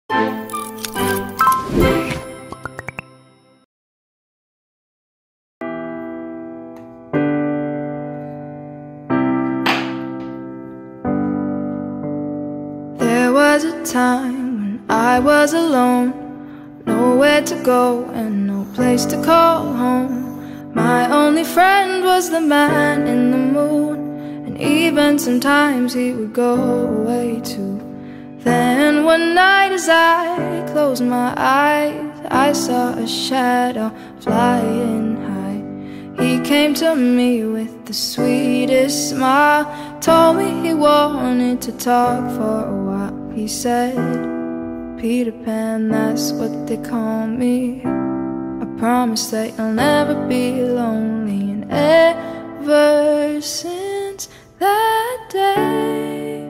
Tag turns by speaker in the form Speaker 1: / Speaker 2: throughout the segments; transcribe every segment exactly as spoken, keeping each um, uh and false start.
Speaker 1: There was a time when I was alone, nowhere to go and no place to call home. My only friend was the man in the moon, and even sometimes he would go away too. Then one night as I closed my eyes, I saw a shadow flying high. He came to me with the sweetest smile, told me he wanted to talk for a while. He said, "Peter Pan, that's what they call me. I promise that you'll never be lonely." And ever since that day,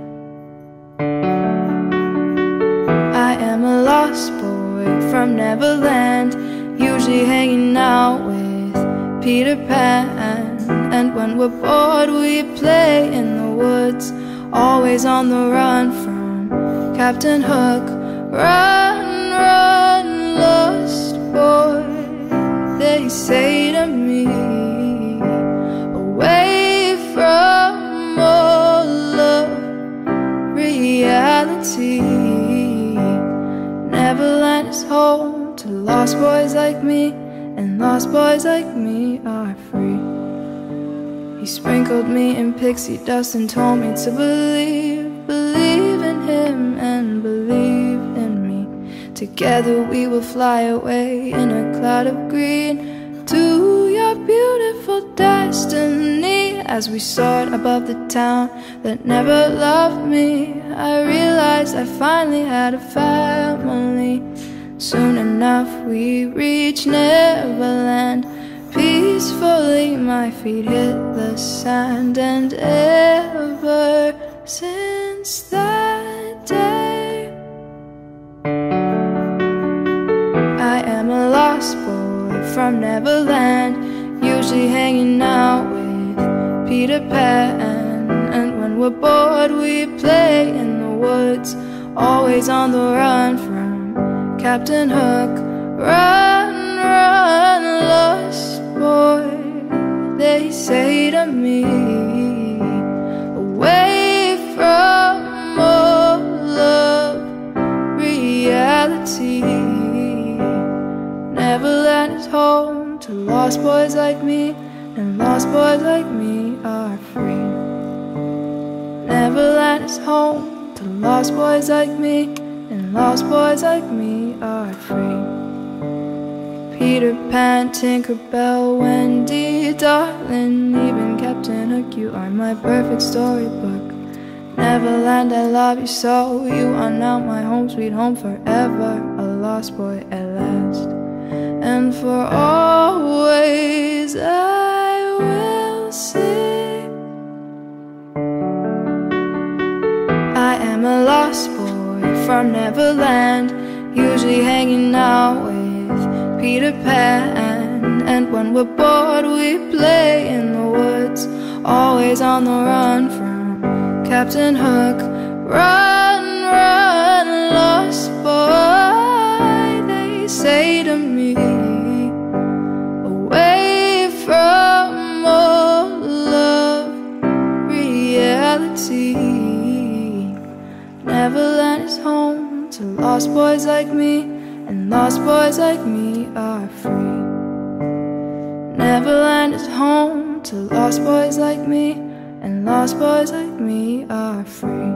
Speaker 1: I am a lost boy from Neverland, usually hanging out with Peter Pan. And when we're bored we play in the woods, always on the run from Captain Hook. Run, run, lost boy, they say to me, away from all of reality. Neverland is home to lost boys like me, and lost boys like me are free. He sprinkled me in pixie dust and told me to believe, believe in him and believe in me. Together we will fly away in a cloud of green to your beautiful destiny. As we soared above the town that never loved me, I realized I finally had a family. Soon enough we reached Neverland. Peacefully my feet hit the sand, and ever since that day, I am a lost boy from Neverland, usually hanging out with Peter Pan. And when we're bored we play in the woods, always on the run from Captain Hook. Run, run, lost boy, they say to me, away from all of reality. Neverland is home to lost boys like me, and lost boys like me are free. Neverland is home to lost boys like me, and lost boys like me are free. Peter Pan, Tinkerbell, Wendy, darling, even Captain Hook, you are my perfect storybook. Neverland, I love you so, you are now my home, sweet home forever. A lost boy at last, and for always I will sing. I am a lost boy from Neverland, usually hanging out with Peter Pan. And when we're bored we play in the woods, always on the run from Captain Hook. Run, run, lost boy, they say to me, away from all of reality. Neverland is home to lost boys like me, and lost boys like me are free. Neverland is home to lost boys like me, and lost boys like me are free.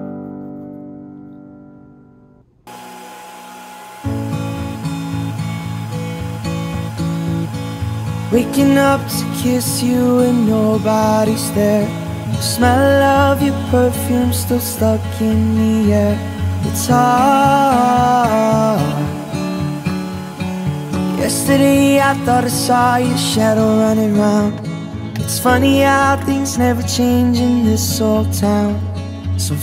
Speaker 2: Waking up to kiss you and nobody's there. The smell of your perfume still stuck in the air. It's hard. Yesterday I thought I saw your shadow running round. It's funny how things never change in this old town. So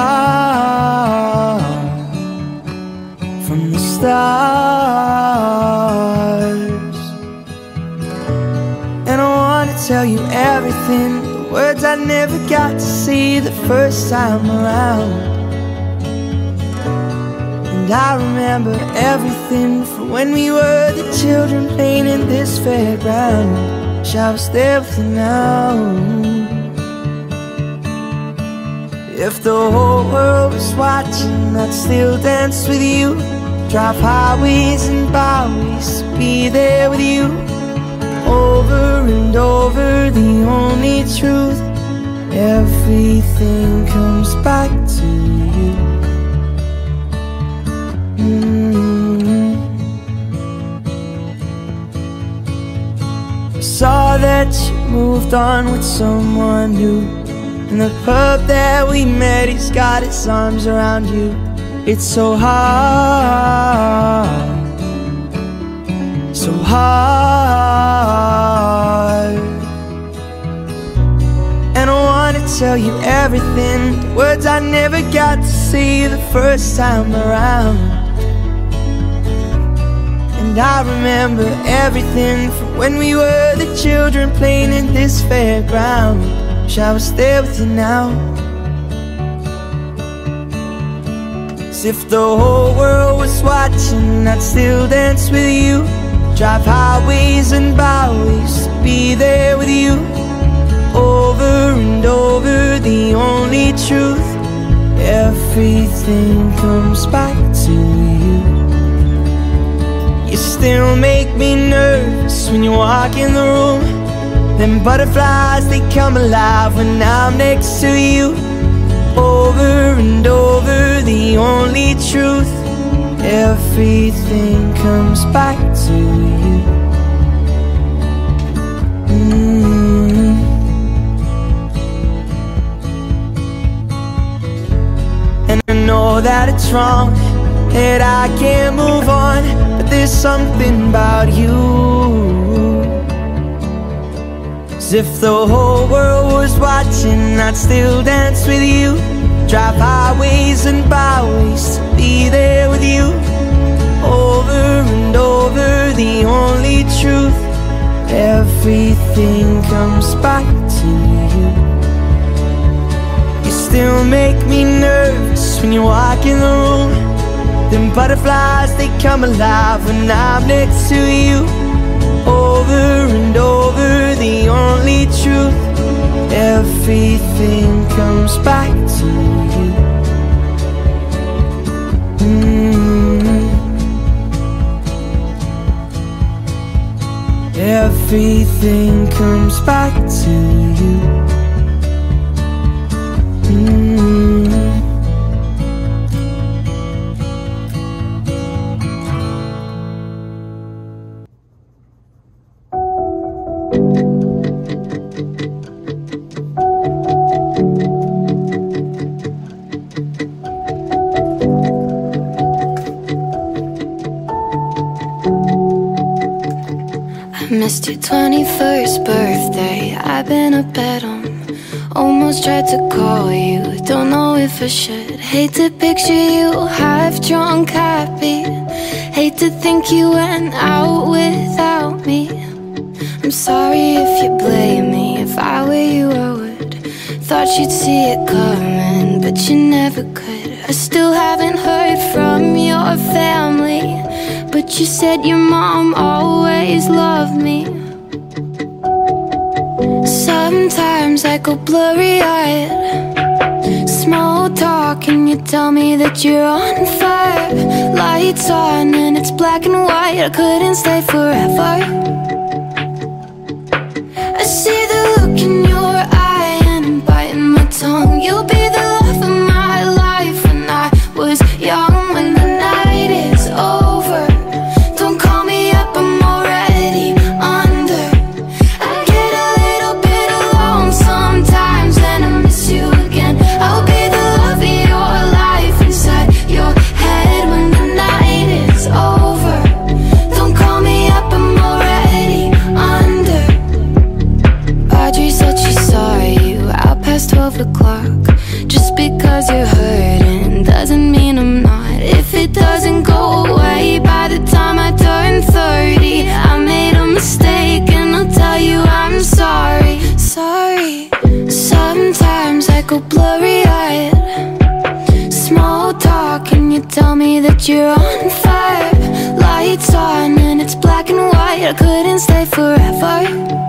Speaker 2: far from the stars. And I wanna tell you everything, the words I never got to say the first time around. And I remember everything from when we were the children playing in this fairground. Shall I stay with you now? If the whole world was watching, I'd still dance with you. Drive highways and byways, be there with you. Over and over, the only truth, everything comes back to you. mm-hmm. Saw that you moved on with someone new. In the pub that we met, he's got his arms around you. It's so hard, so hard. And I wanna tell you everything, the words I never got to say the first time around. And I remember everything from when we were the children playing in this fairground. Shall I stay with you now? As if the whole world was watching, I'd still dance with you. Drive highways and byways, be there with you. Over and over, the only truth, everything comes back to you. You still make me nervous when you walk in the room. Them butterflies, they come alive when I'm next to you. Over and over, the only truth, everything comes back to you. mm-hmm. And I know that it's wrong, that I can't move on, but there's something about you. As if the whole world was watching, I'd still dance with you. Drive highways and byways, be there with you. Over and over, the only truth, everything comes back to you. You still make me nervous when you walk in the room. Them butterflies, they come alive when I'm next to you. Over and over, the only truth, everything comes back to you. mm-hmm. Everything comes back to you. mm-hmm.
Speaker 1: Missed your twenty-first birthday, I've been a bed on. Almost tried to call you, don't know if I should. Hate to picture you half drunk, happy. Hate to think you went out without me. I'm sorry if you blame me, if I were you I would. Thought you'd see it coming, but you never could. I still haven't heard from your family, but you said your mom always loved me. Sometimes I go blurry-eyed, small talk and you tell me that you're on fire. Lights on and it's black and white, I couldn't stay forever. I see the look in your eye and I'm biting my tongue. You'll be the love of my life when I was young. When the night is over, don't call me up, I'm already under. I get a little bit alone sometimes and I miss you again. I'll be the love of your life inside your head when the night is over. Don't call me up, I'm already under. Audrey said she saw you out past twelve o'clock. Just because you're hurting doesn't mean I'm not. If it doesn't go away by the time I turn thirty, I made a mistake and I'll tell you I'm sorry. Sorry. Sometimes I go blurry-eyed, small talk and you you tell me that you're on fire. Lights on and it's black and white, I couldn't stay forever.